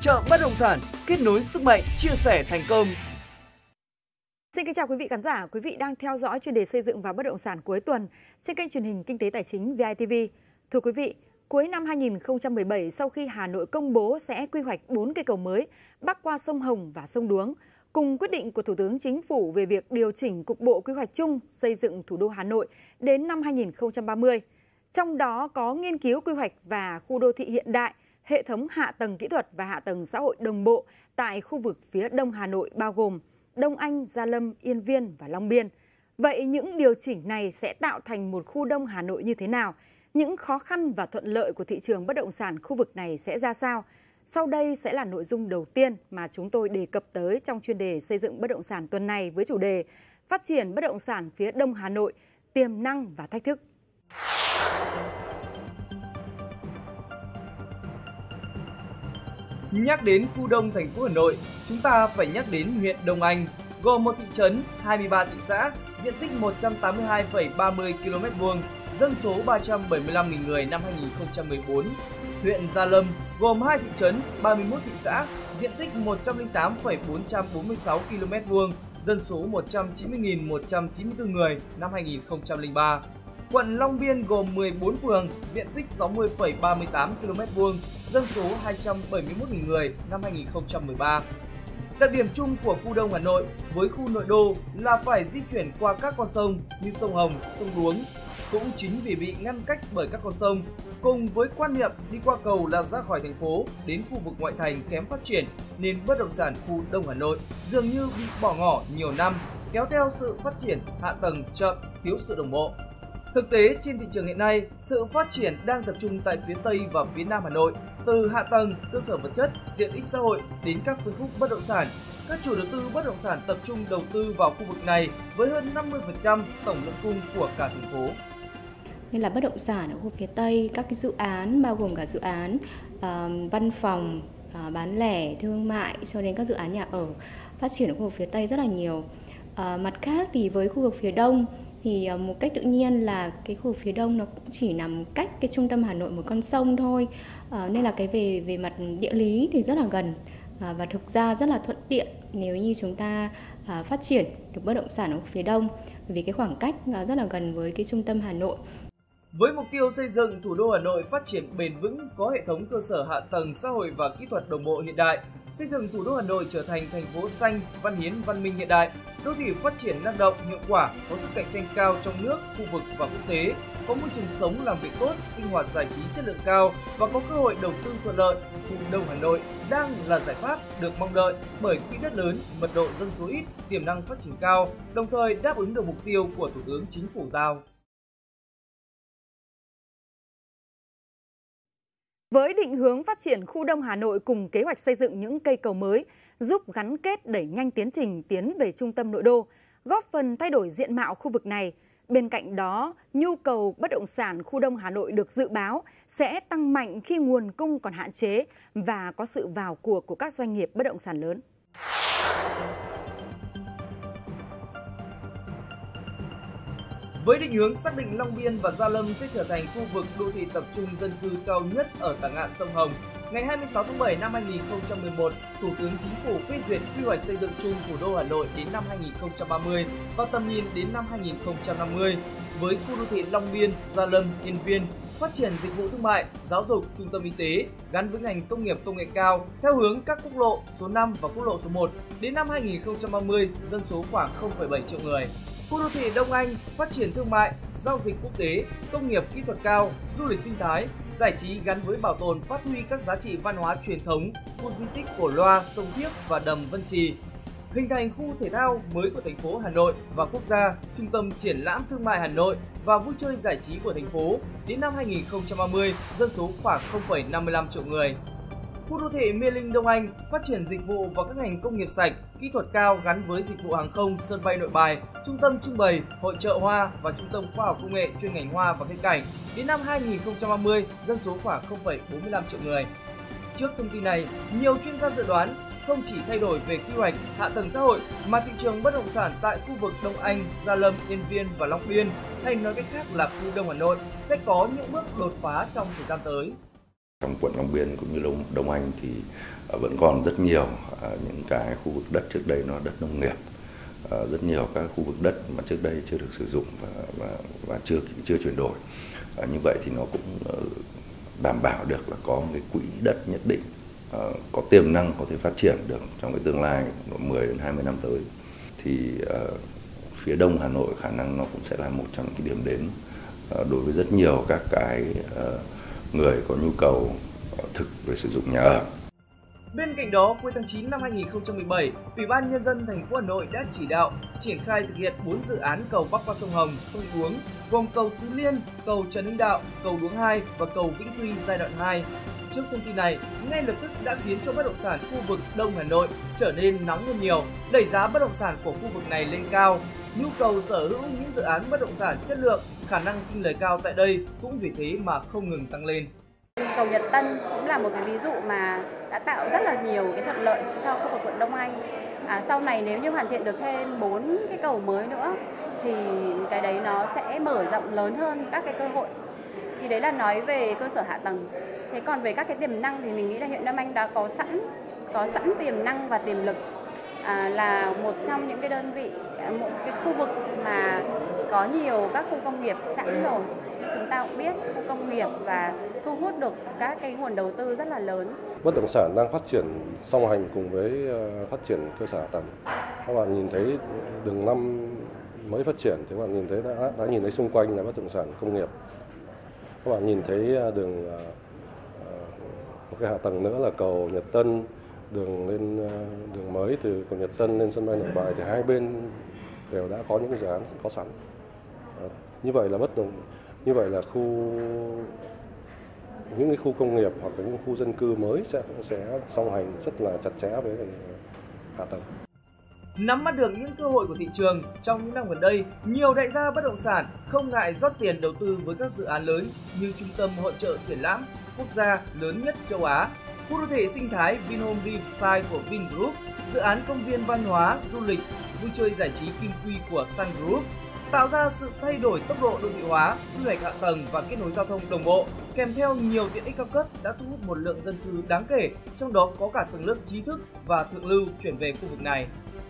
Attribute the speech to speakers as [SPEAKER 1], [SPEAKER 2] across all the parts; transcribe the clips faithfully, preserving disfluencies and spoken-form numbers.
[SPEAKER 1] Chợ bất động sản, kết nối sức mạnh, chia sẻ thành công.
[SPEAKER 2] Xin kính chào quý vị khán giả, quý vị đang theo dõi chuyên đề xây dựng và bất động sản cuối tuần trên kênh truyền hình Kinh tế Tài chính vê i tê vê. Thưa quý vị, cuối năm hai nghìn không trăm mười bảy, sau khi Hà Nội công bố sẽ quy hoạch bốn cây cầu mới bắc qua sông Hồng và sông Đuống, cùng quyết định của Thủ tướng Chính phủ về việc điều chỉnh cục bộ quy hoạch chung xây dựng thủ đô Hà Nội đến năm hai nghìn không trăm ba mươi, trong đó có nghiên cứu quy hoạch và khu đô thị hiện đại, hệ thống hạ tầng kỹ thuật và hạ tầng xã hội đồng bộ tại khu vực phía đông Hà Nội bao gồm Đông Anh, Gia Lâm, Yên Viên và Long Biên. Vậy những điều chỉnh này sẽ tạo thành một khu đông Hà Nội như thế nào? Những khó khăn và thuận lợi của thị trường bất động sản khu vực này sẽ ra sao? Sau đây sẽ là nội dung đầu tiên mà chúng tôi đề cập tới trong chuyên đề xây dựng bất động sản tuần này với chủ đề Phát triển bất động sản phía đông Hà Nội, tiềm năng và thách thức.
[SPEAKER 1] Nhắc đến khu đông thành phố Hà Nội, chúng ta phải nhắc đến huyện Đông Anh, gồm một thị trấn, hai mươi ba thị xã, diện tích một trăm tám mươi hai phẩy ba mươi ki lô mét vuông, dân số ba trăm bảy mươi lăm nghìn người năm hai nghìn không trăm mười bốn. Huyện Gia Lâm, gồm hai thị trấn, ba mươi mốt thị xã, diện tích một trăm lẻ tám phẩy bốn trăm bốn mươi sáu ki lô mét vuông, dân số một trăm chín mươi nghìn một trăm chín mươi tư người năm hai nghìn không trăm lẻ ba. Quận Long Biên gồm mười bốn phường, diện tích sáu mươi phẩy ba mươi tám ki lô mét vuông, dân số hai trăm bảy mươi mốt nghìn người năm hai nghìn không trăm mười ba. Đặc điểm chung của khu đông Hà Nội với khu nội đô là phải di chuyển qua các con sông như sông Hồng, sông Đuống. Cũng chính vì bị ngăn cách bởi các con sông, cùng với quan niệm đi qua cầu là ra khỏi thành phố đến khu vực ngoại thành kém phát triển, nên bất động sản khu đông Hà Nội dường như bị bỏ ngỏ nhiều năm, kéo theo sự phát triển hạ tầng chậm, thiếu sự đồng bộ. Thực tế, trên thị trường hiện nay, sự phát triển đang tập trung tại phía Tây và phía Nam Hà Nội, từ hạ tầng, cơ sở vật chất, tiện ích xã hội đến các phân khúc bất động sản. Các chủ đầu tư bất động sản tập trung đầu tư vào khu vực này với hơn năm mươi phần trăm tổng lượng cung của cả thành phố.
[SPEAKER 3] Như là bất động sản ở khu phía Tây, các cái dự án bao gồm cả dự án uh, văn phòng, uh, bán lẻ, thương mại cho đến các dự án nhà ở phát triển ở khu vực phía Tây rất là nhiều. Uh, mặt khác thì với khu vực phía Đông thì một cách tự nhiên là cái khu vực phía đông nó cũng chỉ nằm cách cái trung tâm Hà Nội một con sông thôi, à, nên là cái về về mặt địa lý thì rất là gần, à, và thực ra rất là thuận tiện nếu như chúng ta à, phát triển được bất động sản ở phía đông, vì cái khoảng cách à, rất là gần với cái trung tâm Hà Nội.
[SPEAKER 1] Với mục tiêu xây dựng thủ đô Hà Nội phát triển bền vững, có hệ thống cơ sở hạ tầng xã hội và kỹ thuật đồng bộ hiện đại, xây dựng thủ đô Hà Nội trở thành thành phố xanh, văn hiến, văn minh hiện đại, đô thị phát triển năng động, hiệu quả, có sức cạnh tranh cao trong nước, khu vực và quốc tế, có môi trường sống làm việc tốt, sinh hoạt giải trí chất lượng cao và có cơ hội đầu tư thuận lợi. Thủ đô Hà Nội đang là giải pháp được mong đợi bởi quỹ đất lớn, mật độ dân số ít, tiềm năng phát triển cao, đồng thời đáp ứng được mục tiêu của Thủ tướng Chính phủ giao.
[SPEAKER 2] Với định hướng phát triển khu đông Hà Nội cùng kế hoạch xây dựng những cây cầu mới giúp gắn kết đẩy nhanh tiến trình tiến về trung tâm nội đô, góp phần thay đổi diện mạo khu vực này. Bên cạnh đó, nhu cầu bất động sản khu đông Hà Nội được dự báo sẽ tăng mạnh khi nguồn cung còn hạn chế và có sự vào cuộc của các doanh nghiệp bất động sản lớn.
[SPEAKER 1] Với định hướng xác định Long Biên và Gia Lâm sẽ trở thành khu vực đô thị tập trung dân cư cao nhất ở tả ngạn sông Hồng, ngày hai mươi sáu tháng bảy năm hai nghìn không trăm mười một, Thủ tướng Chính phủ phê duyệt quy hoạch xây dựng chung thủ đô Hà Nội đến năm hai nghìn không trăm ba mươi và tầm nhìn đến năm hai nghìn không trăm năm mươi. Với khu đô thị Long Biên, Gia Lâm, Yên Viên, phát triển dịch vụ thương mại, giáo dục, trung tâm y tế gắn với ngành công nghiệp công nghệ cao theo hướng các quốc lộ số năm và quốc lộ số một. Đến năm hai nghìn không trăm ba mươi, dân số khoảng không phẩy bảy triệu người. Khu đô thị Đông Anh phát triển thương mại, giao dịch quốc tế, công nghiệp kỹ thuật cao, du lịch sinh thái, giải trí gắn với bảo tồn phát huy các giá trị văn hóa truyền thống, khu di tích Cổ Loa, Sông Thiếc và Đầm Vân Trì. Hình thành khu thể thao mới của thành phố Hà Nội và quốc gia, trung tâm triển lãm thương mại Hà Nội và vui chơi giải trí của thành phố. Đến năm hai nghìn không trăm ba mươi, dân số khoảng không phẩy năm mươi lăm triệu người. Khu đô thị Mê Linh Đông Anh phát triển dịch vụ và các ngành công nghiệp sạch, kỹ thuật cao gắn với dịch vụ hàng không, sân bay Nội Bài, trung tâm trưng bày, hội chợ hoa và trung tâm khoa học công nghệ chuyên ngành hoa và cây cảnh. Đến năm hai nghìn không trăm ba mươi, dân số khoảng không phẩy bốn mươi lăm triệu người. Trước thông tin này, nhiều chuyên gia dự đoán không chỉ thay đổi về quy hoạch, hạ tầng xã hội mà thị trường bất động sản tại khu vực Đông Anh, Gia Lâm, Yên Viên và Long Biên, hay nói cách khác là khu Đông Hà Nội, sẽ có những bước đột phá trong thời gian tới.
[SPEAKER 4] Trong quận Long Biên cũng như Đông, Đông Anh thì vẫn còn rất nhiều những cái khu vực đất trước đây nó đất nông nghiệp, rất nhiều các khu vực đất mà trước đây chưa được sử dụng và, và, và chưa chưa chuyển đổi. Như vậy thì nó cũng đảm bảo được là có một cái quỹ đất nhất định, có tiềm năng có thể phát triển được trong cái tương lai mười đến hai mươi năm tới. Thì uh, phía đông Hà Nội khả năng nó cũng sẽ là một trong những cái điểm đến uh, đối với rất nhiều các cái uh, người có nhu cầu uh, thực về sử dụng nhà ở.
[SPEAKER 1] Bên cạnh đó, cuối tháng chín năm hai nghìn không trăm mười bảy, Ủy ban Nhân dân thành phố Hà Nội đã chỉ đạo triển khai thực hiện bốn dự án cầu bắc qua sông Hồng, sông Đuống, gồm cầu Tứ Liên, cầu Trần Hưng Đạo, cầu Đuống hai và cầu Vĩnh Tuy giai đoạn hai. Trước thông tin này, ngay lập tức đã khiến cho bất động sản khu vực Đông Hà Nội trở nên nóng hơn nhiều, đẩy giá bất động sản của khu vực này lên cao. Nhu cầu sở hữu những dự án bất động sản chất lượng, khả năng sinh lời cao tại đây cũng vì thế mà không ngừng tăng lên.
[SPEAKER 5] Cầu Nhật Tân cũng là một cái ví dụ mà đã tạo rất là nhiều cái thuận lợi cho khu vực quận Đông Anh. À, sau này nếu như hoàn thiện được thêm bốn cái cầu mới nữa thì cái đấy nó sẽ mở rộng lớn hơn các cái cơ hội. Thì đấy là nói về cơ sở hạ tầng. Thế còn về các cái tiềm năng thì mình nghĩ là huyện Đông Anh đã có sẵn có sẵn tiềm năng và tiềm lực, à, là một trong những cái đơn vị, một cái khu vực mà có nhiều các khu công nghiệp sẵn rồi. Chúng ta cũng biết khu công nghiệp và thu hút được các cái nguồn đầu tư rất là lớn.
[SPEAKER 6] Bất động sản đang phát triển song hành cùng với phát triển cơ sở hạ tầng. Các bạn nhìn thấy đường năm mới phát triển thì các bạn nhìn thấy đã, đã nhìn thấy xung quanh là bất động sản công nghiệp. Các bạn nhìn thấy đường một cái hạ tầng nữa là cầu Nhật Tân, đường lên đường mới từ cầu Nhật Tân lên sân bay Nội Bài thì hai bên đều đã có những cái dự án có sẵn. Như vậy là bất động như vậy là khu những cái khu công nghiệp hoặc là những khu dân cư mới sẽ sẽ song hành rất là chặt chẽ với hạ tầng.
[SPEAKER 1] Nắm bắt được những cơ hội của thị trường, trong những năm gần đây, nhiều đại gia bất động sản không ngại rót tiền đầu tư với các dự án lớn như trung tâm hội chợ triển lãm quốc gia lớn nhất châu Á, khu đô thị sinh thái Vinhome Riverside của Vingroup, dự án công viên văn hóa, du lịch, vui chơi giải trí Kim Quy của Sun Group, tạo ra sự thay đổi tốc độ đô thị hóa, quy hoạch hạ tầng và kết nối giao thông đồng bộ, kèm theo nhiều tiện ích cao cấp đã thu hút một lượng dân cư đáng kể, trong đó có cả tầng lớp trí thức và thượng lưu chuyển về khu vực này.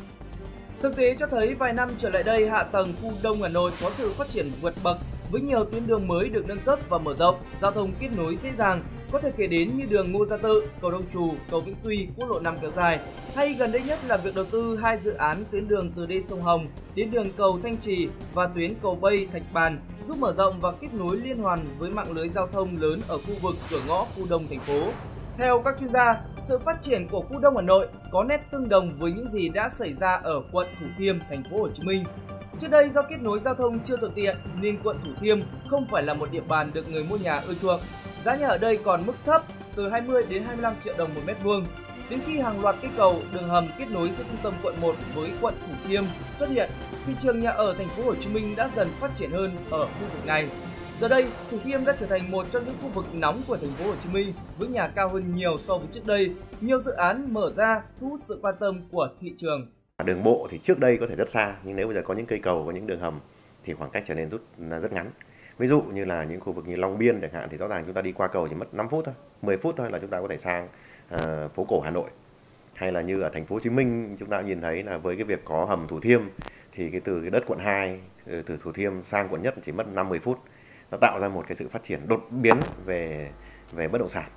[SPEAKER 1] Thực tế cho thấy vài năm trở lại đây, hạ tầng khu Đông Hà Nội có sự phát triển vượt bậc với nhiều tuyến đường mới được nâng cấp và mở rộng, giao thông kết nối dễ dàng, có thể kể đến như đường Ngô Gia Tự, cầu Đông Trù, cầu Vĩnh Tuy, quốc lộ năm kéo dài, hay gần đây nhất là việc đầu tư hai dự án tuyến đường từ đê sông Hồng đến đường cầu Thanh Trì và tuyến cầu Bây Thạch Bàn, giúp mở rộng và kết nối liên hoàn với mạng lưới giao thông lớn ở khu vực cửa ngõ khu Đông thành phố. Theo các chuyên gia, sự phát triển của khu Đông Hà Nội có nét tương đồng với những gì đã xảy ra ở quận Thủ Thiêm, thành phố Hồ Chí Minh. Trước đây do kết nối giao thông chưa thuận tiện nên quận Thủ Thiêm không phải là một địa bàn được người mua nhà ưa chuộng. Giá nhà ở đây còn mức thấp, từ hai mươi đến hai mươi lăm triệu đồng một mét vuông. Đến khi hàng loạt cây cầu, đường hầm kết nối giữa trung tâm quận một với quận Thủ Thiêm xuất hiện, thị trường nhà ở thành phố Hồ Chí Minh đã dần phát triển hơn ở khu vực này. Giờ đây, Thủ Thiêm đã trở thành một trong những khu vực nóng của thành phố Hồ Chí Minh với nhà cao hơn nhiều so với trước đây. Nhiều dự án mở ra thu hút sự quan tâm của thị trường.
[SPEAKER 7] Đường bộ thì trước đây có thể rất xa, nhưng nếu bây giờ có những cây cầu, có những đường hầm thì khoảng cách trở nên rút rất ngắn. Ví dụ như là những khu vực như Long Biên chẳng hạn thì rõ ràng chúng ta đi qua cầu chỉ mất năm phút thôi, mười phút thôi là chúng ta có thể sang uh, phố cổ Hà Nội. Hay là như ở thành phố Hồ Chí Minh chúng ta nhìn thấy là với cái việc có hầm Thủ Thiêm thì cái từ cái đất quận hai, từ Thủ Thiêm sang quận Nhất chỉ mất năm mười phút. Nó tạo ra một cái sự phát triển đột biến về về bất động sản.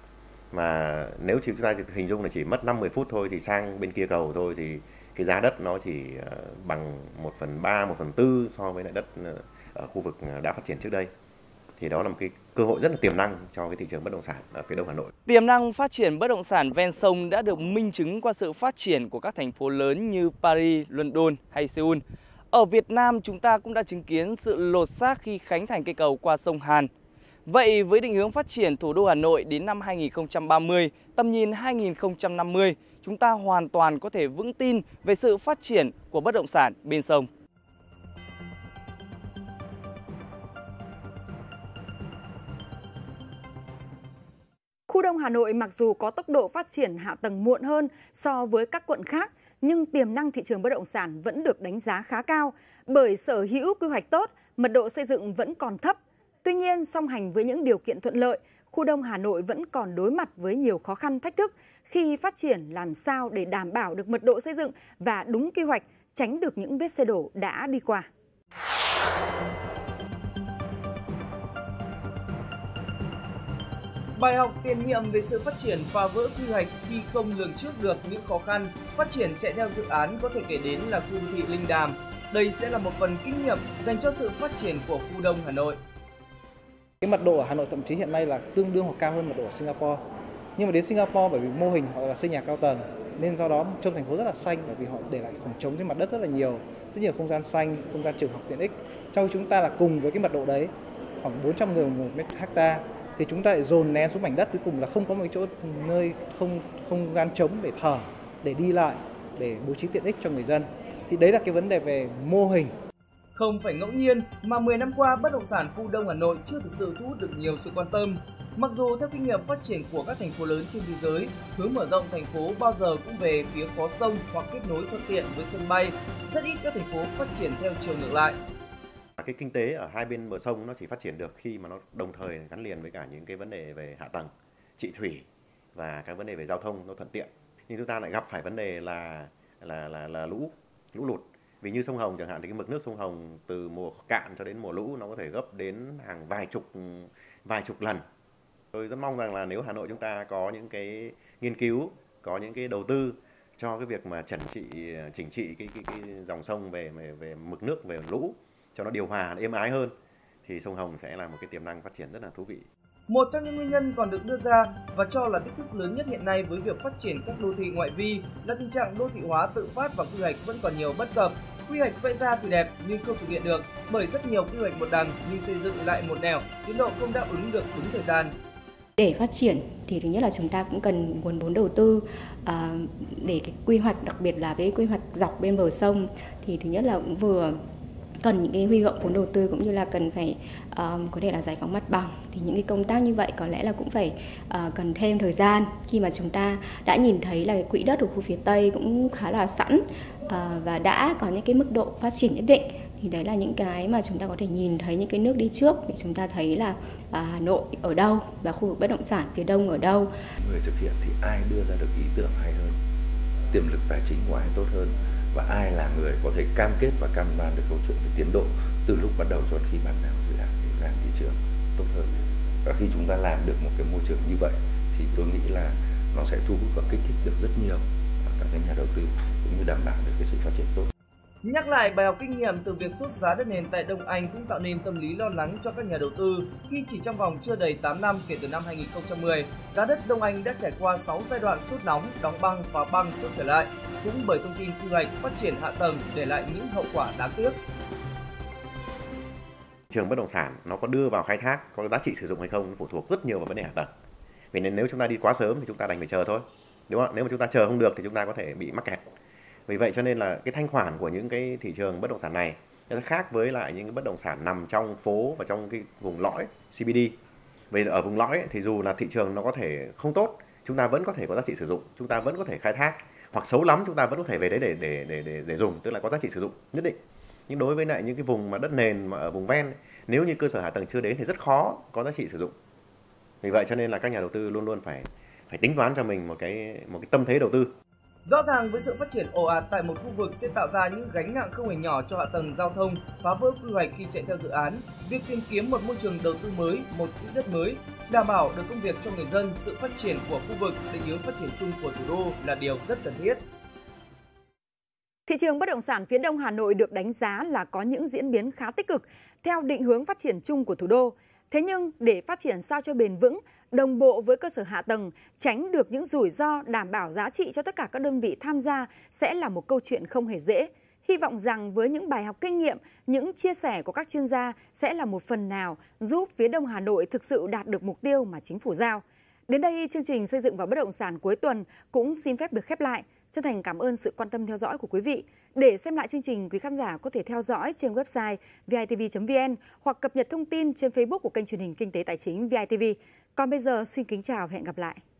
[SPEAKER 7] Mà nếu chúng ta hình dung là chỉ mất năm mười phút thôi thì sang bên kia cầu thôi thì cái giá đất nó chỉ bằng một phần ba, một phần tư so với lại đất ở khu vực đã phát triển trước đây. Thì đó là một cái cơ hội rất là tiềm năng cho cái thị trường bất động sản ở phía Đông Hà Nội.
[SPEAKER 1] Tiềm năng phát triển bất động sản ven sông đã được minh chứng qua sự phát triển của các thành phố lớn như Paris, London hay Seoul. Ở Việt Nam, chúng ta cũng đã chứng kiến sự lột xác khi khánh thành cây cầu qua sông Hàn. Vậy với định hướng phát triển thủ đô Hà Nội đến năm hai nghìn không trăm ba mươi, tầm nhìn hai nghìn không trăm năm mươi, chúng ta hoàn toàn có thể vững tin về sự phát triển của bất động sản bên sông.
[SPEAKER 2] Khu Đông Hà Nội mặc dù có tốc độ phát triển hạ tầng muộn hơn so với các quận khác, nhưng tiềm năng thị trường bất động sản vẫn được đánh giá khá cao bởi sở hữu quy hoạch tốt, mật độ xây dựng vẫn còn thấp. Tuy nhiên, song hành với những điều kiện thuận lợi, khu Đông Hà Nội vẫn còn đối mặt với nhiều khó khăn thách thức khi phát triển làm sao để đảm bảo được mật độ xây dựng và đúng quy hoạch, tránh được những vết xe đổ đã đi qua.
[SPEAKER 1] Bài học tiền nhiệm về sự phát triển phá vỡ quy hoạch khi không lường trước được những khó khăn phát triển chạy theo dự án có thể kể đến là khu đô thị Linh Đàm. Đây sẽ là một phần kinh nghiệm dành cho sự phát triển của khu Đông Hà Nội.
[SPEAKER 8] Cái mật độ ở Hà Nội thậm chí hiện nay là tương đương hoặc cao hơn mật độ ở Singapore. Nhưng mà đến Singapore bởi vì mô hình họ là xây nhà cao tầng nên do đó trông thành phố rất là xanh, bởi vì họ để lại khoảng trống trên mặt đất rất là nhiều, rất nhiều không gian xanh, không gian trường học tiện ích. Trong khi chúng ta là cùng với cái mật độ đấy khoảng bốn trăm người một mét hecta thì chúng ta lại dồn nén xuống mảnh đất, cuối cùng là không có một chỗ nơi không không gian trống để thở, để đi lại, để bố trí tiện ích cho người dân. Thì đấy là cái vấn đề về mô hình.
[SPEAKER 1] Không phải ngẫu nhiên mà mười năm qua bất động sản khu Đông Hà Nội chưa thực sự thu hút được nhiều sự quan tâm. Mặc dù theo kinh nghiệm phát triển của các thành phố lớn trên thế giới, hướng mở rộng thành phố bao giờ cũng về phía có sông hoặc kết nối thuận tiện với sân bay, rất ít các thành phố phát triển theo chiều ngược lại.
[SPEAKER 7] Cái kinh tế ở hai bên bờ sông nó chỉ phát triển được khi mà nó đồng thời gắn liền với cả những cái vấn đề về hạ tầng, trị thủy và các vấn đề về giao thông nó thuận tiện. Nhưng chúng ta lại gặp phải vấn đề là là là là lũ, lũ lụt. Vì như sông Hồng chẳng hạn thì cái mực nước sông Hồng từ mùa cạn cho đến mùa lũ nó có thể gấp đến hàng vài chục vài chục lần. Tôi rất mong rằng là nếu Hà Nội chúng ta có những cái nghiên cứu, có những cái đầu tư cho cái việc mà chẩn trị chỉnh trị cái cái, cái dòng sông về, về về mực nước, về lũ cho nó điều hòa, êm ái hơn thì sông Hồng sẽ là một cái tiềm năng phát triển rất là thú vị.
[SPEAKER 1] Một trong những nguyên nhân còn được đưa ra và cho là thách thức lớn nhất hiện nay với việc phát triển các đô thị ngoại vi là tình trạng đô thị hóa tự phát và quy hoạch vẫn còn nhiều bất cập. Quy hoạch vẽ ra thì đẹp nhưng không thực hiện được, bởi rất nhiều quy hoạch một đằng nhưng xây dựng lại một nẻo, tiến độ không đáp ứng được đúng thời gian.
[SPEAKER 3] Để phát triển thì thứ nhất là chúng ta cũng cần nguồn vốn đầu tư à, để cái quy hoạch, đặc biệt là cái quy hoạch dọc bên bờ sông thì thứ nhất là cũng vừa cần những cái huy động vốn đầu tư cũng như là cần phải um, có thể là giải phóng mặt bằng. Thì những cái công tác như vậy có lẽ là cũng phải uh, cần thêm thời gian khi mà chúng ta đã nhìn thấy là cái quỹ đất ở khu phía Tây cũng khá là sẵn uh, và đã có những cái mức độ phát triển nhất định. Thì đấy là những cái mà chúng ta có thể nhìn thấy những cái nước đi trước để chúng ta thấy là uh, Hà Nội ở đâu và khu vực bất động sản phía Đông ở đâu.
[SPEAKER 4] Người thực hiện thì ai đưa ra được ý tưởng hay hơn, tiềm lực tài chính của ai tốt hơn, và ai là người có thể cam kết và cam đoan được câu chuyện về tiến độ từ lúc bắt đầu cho đến khi bàn giao dự án để ra thị trường tốt hơn. Và khi chúng ta làm được một cái môi trường như vậy thì tôi nghĩ là nó sẽ thu hút và kích thích được rất nhiều các cái nhà đầu tư cũng như đảm bảo được cái sự phát triển tốt.
[SPEAKER 1] Nhắc lại bài học kinh nghiệm từ việc sốt giá đất nền tại Đông Anh cũng tạo nên tâm lý lo lắng cho các nhà đầu tư khi chỉ trong vòng chưa đầy tám năm kể từ năm hai nghìn không trăm mười, giá đất Đông Anh đã trải qua sáu giai đoạn sốt nóng, đóng băng và băng sốt trở lại, cũng bởi thông tin quy hoạch phát triển hạ tầng để lại những hậu quả đáng tiếc.
[SPEAKER 7] Thị trường bất động sản nó có đưa vào khai thác, có giá trị sử dụng hay không phụ thuộc rất nhiều vào vấn đề hạ tầng. Vì nên nếu chúng ta đi quá sớm thì chúng ta đành phải chờ thôi, đúng không? Nếu mà chúng ta chờ không được thì chúng ta có thể bị mắc kẹt. Vì vậy cho nên là cái thanh khoản của những cái thị trường bất động sản này nó khác với lại những cái bất động sản nằm trong phố và trong cái vùng lõi xê bê đê. Vì ở vùng lõi thì dù là thị trường nó có thể không tốt, chúng ta vẫn có thể có giá trị sử dụng, chúng ta vẫn có thể khai thác, hoặc xấu lắm chúng ta vẫn có thể về đấy để để để để, để dùng, tức là có giá trị sử dụng nhất định. Nhưng đối với lại những cái vùng mà đất nền mà ở vùng ven, nếu như cơ sở hạ tầng chưa đến thì rất khó có giá trị sử dụng. Vì vậy cho nên là các nhà đầu tư luôn luôn phải phải tính toán cho mình một cái một cái tâm thế đầu tư.
[SPEAKER 1] Rõ ràng với sự phát triển ồ ạt tại một khu vực sẽ tạo ra những gánh nặng không hề nhỏ cho hạ tầng giao thông, phá vỡ quy hoạch khi chạy theo dự án. Việc tìm kiếm một môi trường đầu tư mới, một quỹ đất mới, đảm bảo được công việc cho người dân, sự phát triển của khu vực, định hướng phát triển chung của thủ đô là điều rất cần thiết.
[SPEAKER 2] Thị trường bất động sản phía Đông Hà Nội được đánh giá là có những diễn biến khá tích cực theo định hướng phát triển chung của thủ đô. Thế nhưng để phát triển sao cho bền vững, đồng bộ với cơ sở hạ tầng, tránh được những rủi ro, đảm bảo giá trị cho tất cả các đơn vị tham gia sẽ là một câu chuyện không hề dễ. Hy vọng rằng với những bài học kinh nghiệm, những chia sẻ của các chuyên gia sẽ là một phần nào giúp phía Đông Hà Nội thực sự đạt được mục tiêu mà chính phủ giao. Đến đây, chương trình Xây dựng và Bất động sản cuối tuần cũng xin phép được khép lại. Chân thành cảm ơn sự quan tâm theo dõi của quý vị. Để xem lại chương trình, quý khán giả có thể theo dõi trên website v i t v chấm v n hoặc cập nhật thông tin trên Facebook của kênh truyền hình Kinh tế Tài chính vê i tê vê. Còn bây giờ, xin kính chào và hẹn gặp lại.